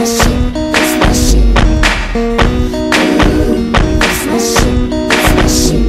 my shit, that's my shit. That's my shit, that's my shit.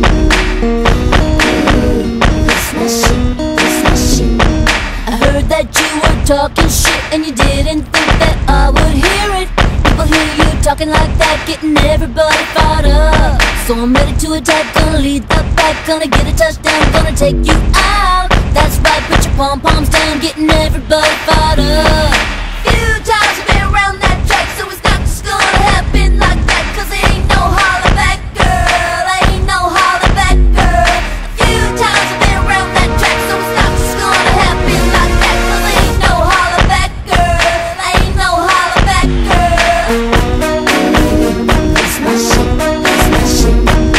That's my shit, that's my shit. I heard that you were talking shit and you didn't think that I would hear it. People hear you talking like that, getting everybody fired up. So I'm ready to attack, gonna lead the pack, gonna get a touchdown, gonna take you out. That's right, put your pom-poms down, getting everybody fired up. Few times I've been around that track, so it's not just gonna happen like that. Cause it ain't no holler back, girl, ain't no holler back, girl. A few times I've been around that track, so it's not just gonna happen like that. Cause it ain't no holler back, girl, ain't no holler back, girl. That's my shit, that's my shit.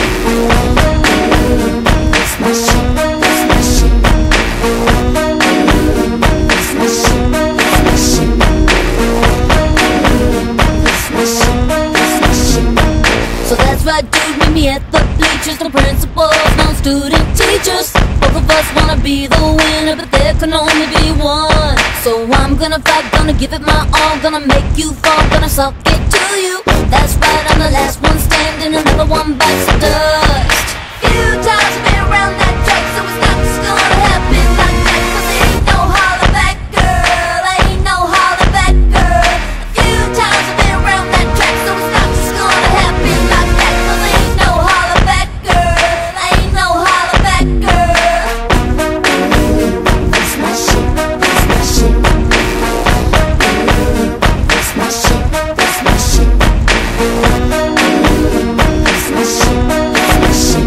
That's my shit, that's my shit. That's my shit, that's my shit. That's my shit, that's my shit. So that's right, dude, meet me at the bleachers. No principals, no student teachers. Both of us wanna be the winner, but there can only be one. So I'm gonna fight, gonna give it my all, gonna make you fall, gonna suck it to you. That's right, I'm the last one standing, another one bites the dust. Few times I've been around that track, so it's not just gonna happen like that. Cause it ain't no holler back, girl, ain't no holler back, girl. A few times I've been around that track, so it's not just gonna happen like that. Cause it ain't no holler back, girl, ain't no holler back, girl. That's my shit, that's my shit. That's my shit, that's my shit. That's my shit, that's my shit.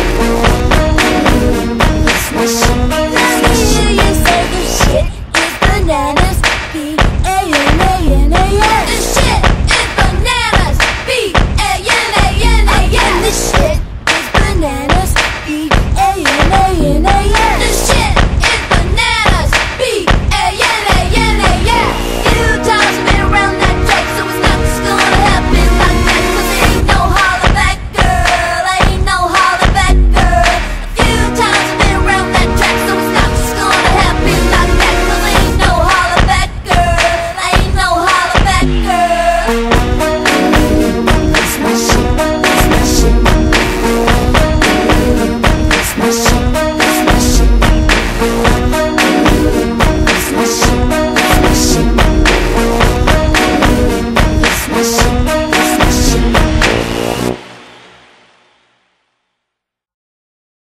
That's my shit. Let me hear you say this shit is bananas. B-A-N-A-N-A-S. This shit is bananas. B-A-N-A-N-A-S. This shit is bananas. B-A-N-A-N-A-S. This shit is bananas. B-A-N-A-N-A-S. Few times I've been around that track, so it's not just gonna happen like that. Cause it ain't no holler back, girl, ain't no holler back, girl. A few times I've been around that track, so it's not just gonna happen like that. Cause it ain't no holler back, girl, ain't no holler back, girl. That's my shit, that's my shit. That's my shit, that's my shit. That's my shit, that's my shit. That's my shit.